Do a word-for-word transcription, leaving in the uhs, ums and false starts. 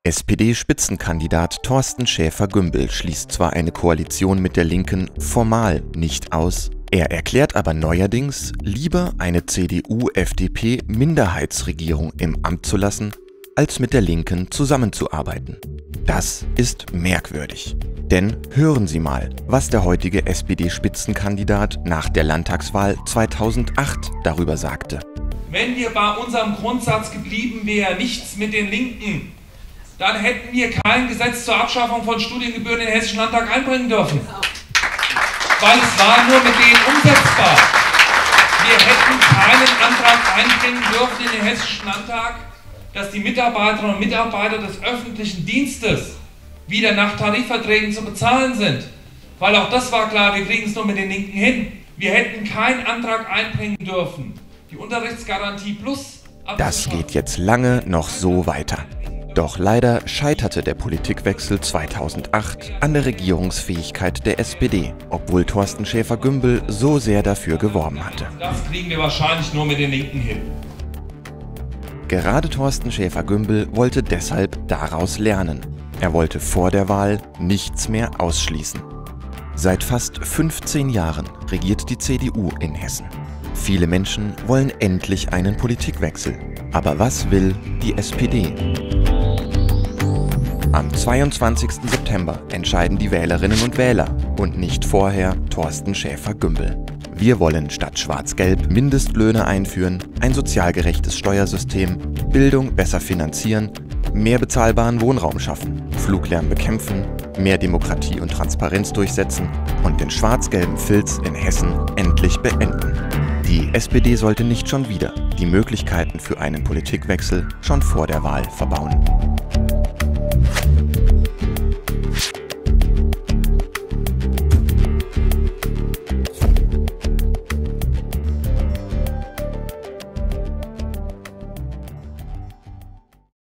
S P D-Spitzenkandidat Thorsten Schäfer-Gümbel schließt zwar eine Koalition mit der Linken formal nicht aus, er erklärt aber neuerdings, lieber eine C D U-F D P-Minderheitsregierung im Amt zu lassen, als mit der Linken zusammenzuarbeiten. Das ist merkwürdig. Denn hören Sie mal, was der heutige S P D-Spitzenkandidat nach der Landtagswahl zweitausendacht darüber sagte. Wenn wir bei unserem Grundsatz geblieben wären, nichts mit den Linken, dann hätten wir kein Gesetz zur Abschaffung von Studiengebühren in den Hessischen Landtag einbringen dürfen. Weil es war nur mit denen umsetzbar. Wir hätten keinen Antrag einbringen dürfen in den Hessischen Landtag, dass die Mitarbeiterinnen und Mitarbeiter des öffentlichen Dienstes wieder nach Tarifverträgen zu bezahlen sind. Weil auch das war klar, wir kriegen es nur mit den Linken hin. Wir hätten keinen Antrag einbringen dürfen, die Unterrichtsgarantie plus abzuschaffen. Das geht jetzt lange noch so weiter. Doch leider scheiterte der Politikwechsel zweitausendacht an der Regierungsfähigkeit der S P D, obwohl Thorsten Schäfer-Gümbel so sehr dafür geworben hatte. Das kriegen wir wahrscheinlich nur mit den Linken hin. Gerade Thorsten Schäfer-Gümbel wollte deshalb daraus lernen. Er wollte vor der Wahl nichts mehr ausschließen. Seit fast fünfzehn Jahren regiert die C D U in Hessen. Viele Menschen wollen endlich einen Politikwechsel. Aber was will die S P D? Am zweiundzwanzigsten September entscheiden die Wählerinnen und Wähler und nicht vorher Thorsten Schäfer-Gümbel. Wir wollen statt Schwarz-Gelb Mindestlöhne einführen, ein sozial gerechtes Steuersystem, Bildung besser finanzieren, mehr bezahlbaren Wohnraum schaffen, Fluglärm bekämpfen, mehr Demokratie und Transparenz durchsetzen und den schwarz-gelben Filz in Hessen endlich beenden. Die S P D sollte nicht schon wieder die Möglichkeiten für einen Politikwechsel schon vor der Wahl verbauen.